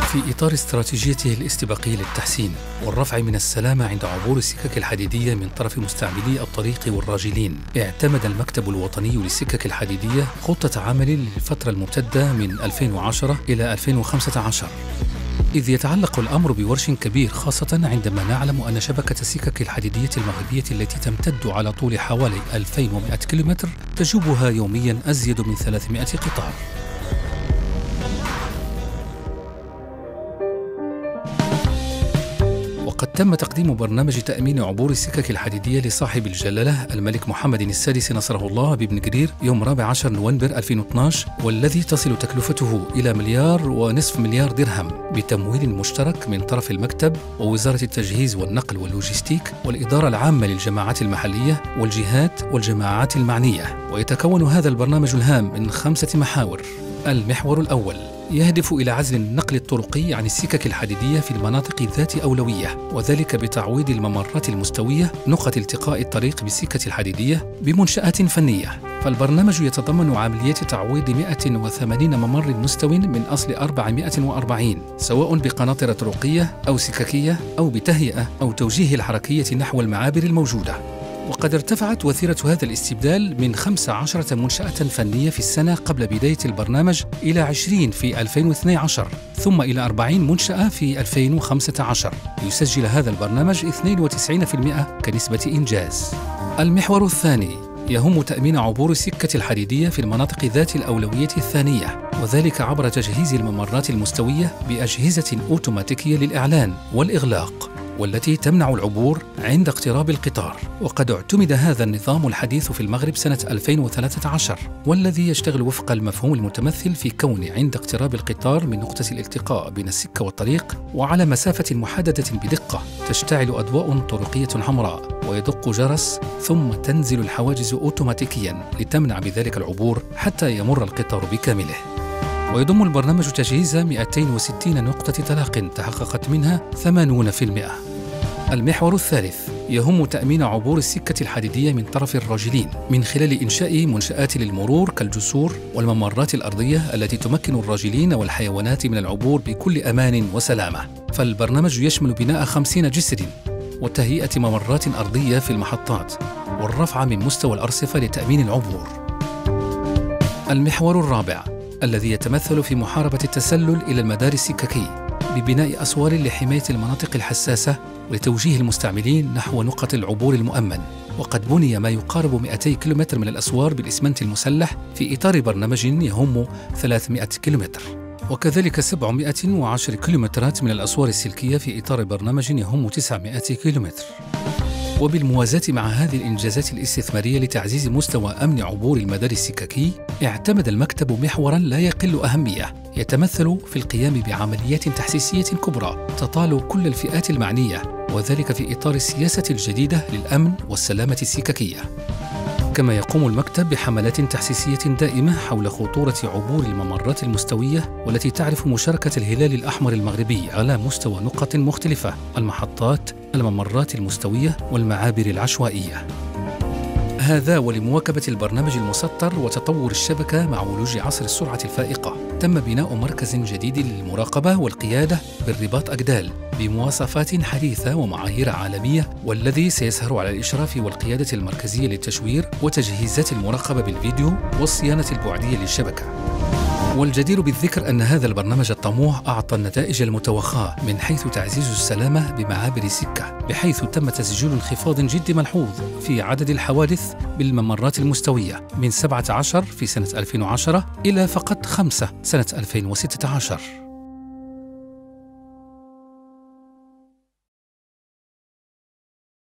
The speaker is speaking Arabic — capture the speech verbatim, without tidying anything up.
في إطار استراتيجيته الاستباقية للتحسين والرفع من السلامة عند عبور السكك الحديدية من طرف مستعملي الطريق والراجلين، اعتمد المكتب الوطني للسكك الحديدية خطة عمل للفترة الممتدة من ألفين وعشرة إلى ألفين وخمسة عشر، إذ يتعلق الأمر بورش كبير، خاصة عندما نعلم أن شبكة السكك الحديدية المغربية التي تمتد على طول حوالي ألفين ومئة كيلومتر تجوبها يومياً أزيد من ثلاثمئة قطار. وقد تم تقديم برنامج تأمين عبور السكك الحديدية لصاحب الجلالة الملك محمد السادس نصره الله بابن قرير يوم رابع عشر نوفمبر ألفين واثني عشر، والذي تصل تكلفته إلى مليار ونصف مليار درهم بتمويل مشترك من طرف المكتب ووزارة التجهيز والنقل واللوجستيك والإدارة العامة للجماعات المحلية والجهات والجماعات المعنية. ويتكون هذا البرنامج الهام من خمسة محاور. المحور الأول يهدف إلى عزل النقل الطرقي عن السكك الحديدية في المناطق ذات أولوية، وذلك بتعويض الممرات المستوية نقط التقاء الطريق بالسكة الحديدية بمنشآت فنية. فالبرنامج يتضمن عملية تعويض مئة وثمانين ممر مستو من أصل أربعمئة وأربعين، سواء بقناطر طرقية أو سككية أو بتهيئة أو توجيه الحركية نحو المعابر الموجودة. وقد ارتفعت وتيرة هذا الاستبدال من خمس عشرة منشأة فنية في السنة قبل بداية البرنامج إلى عشرين في ألفين واثني عشر، ثم إلى أربعين منشأة في ألفين وخمسة عشر، ليسجل هذا البرنامج اثنين وتسعين بالمئة كنسبة إنجاز. المحور الثاني يهم تأمين عبور السكة الحديدية في المناطق ذات الأولوية الثانية، وذلك عبر تجهيز الممرات المستوية بأجهزة أوتوماتيكية للإعلان والإغلاق، والتي تمنع العبور عند اقتراب القطار. وقد اعتمد هذا النظام الحديث في المغرب سنة ألفين وثلاثة عشر، والذي يشتغل وفق المفهوم المتمثل في كون عند اقتراب القطار من نقطة الالتقاء بين السكة والطريق وعلى مسافة محددة بدقة تشتعل أضواء طرقية حمراء ويدق جرس، ثم تنزل الحواجز أوتوماتيكياً لتمنع بذلك العبور حتى يمر القطار بكامله. ويضم البرنامج تجهيز مئتين وستين نقطة تلاق تحققت منها ثمانين بالمئة. المحور الثالث يهم تأمين عبور السكة الحديدية من طرف الراجلين من خلال إنشاء منشآت للمرور كالجسور والممرات الأرضية التي تمكن الراجلين والحيوانات من العبور بكل أمان وسلامة. فالبرنامج يشمل بناء خمسين جسر وتهيئة ممرات أرضية في المحطات والرفع من مستوى الأرصفة لتأمين العبور. المحور الرابع الذي يتمثل في محاربة التسلل إلى المدار السككي ببناء أسوار لحماية المناطق الحساسة ولتوجيه المستعملين نحو نقط العبور المؤمن. وقد بني ما يقارب مئتي كيلومتر من الأسوار بالإسمنت المسلح في إطار برنامج يهم ثلاثمئة كيلومتر، وكذلك سبعمئة وعشرة كيلومترات من الأسوار السلكية في إطار برنامج يهم تسعمئة كيلومتر. وبالموازاة مع هذه الإنجازات الاستثمارية لتعزيز مستوى أمن عبور المدار السككي، اعتمد المكتب محوراً لا يقل أهمية يتمثل في القيام بعمليات تحسيسية كبرى تطال كل الفئات المعنية، وذلك في إطار السياسة الجديدة للأمن والسلامة السككية. كما يقوم المكتب بحملات تحسيسية دائمة حول خطورة عبور الممرات المستوية، والتي تعرف مشاركة الهلال الأحمر المغربي على مستوى نقط مختلفة: المحطات، الممرات المستوية، والمعابر العشوائية. هذا ولمواكبة البرنامج المسطر وتطور الشبكة مع ولوج عصر السرعة الفائقة، تم بناء مركز جديد للمراقبة والقيادة بالرباط أكدال بمواصفات حديثة ومعايير عالمية، والذي سيسهر على الإشراف والقيادة المركزية للتشوير وتجهيزات المراقبة بالفيديو والصيانة البعدية للشبكة. والجدير بالذكر أن هذا البرنامج الطموح أعطى النتائج المتوخاة من حيث تعزيز السلامة بمعابر السكة، بحيث تم تسجيل انخفاض جدي ملحوظ في عدد الحوادث بالممرات المستوية من سبعة عشر في سنة ألفين وعشرة إلى فقط خمسة سنة ألفين وستة عشر.